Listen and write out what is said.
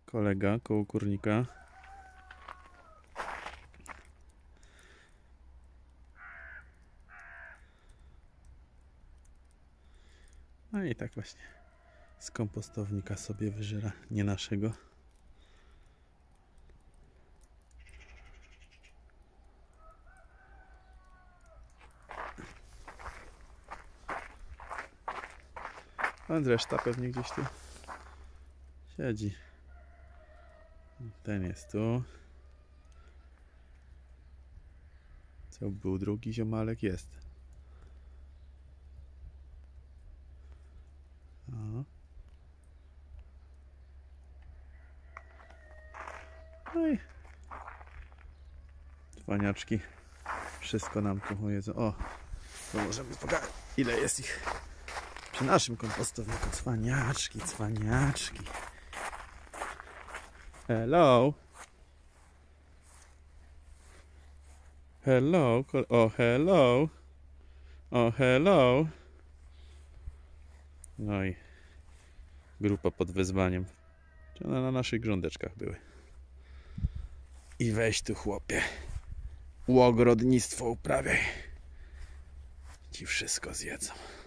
kolega koło kurnika. No i tak właśnie z kompostownika sobie wyżera, nie naszego. A reszta pewnie gdzieś tu siedzi. Ten jest tu. Co, był drugi ziomalek? Jest. O. No i cwaniaczki. Wszystko nam tu jedzą. O, to możemy pokazać, ile jest ich przy naszym kompostowniku. Cwaniaczki, cwaniaczki. Hello. Hello. O, hello. O, hello. No i grupa pod wyzwaniem. Czy one na naszych grządeczkach były. I weź tu, chłopie. Ogrodnictwo uprawiaj. Ci wszystko zjedzą.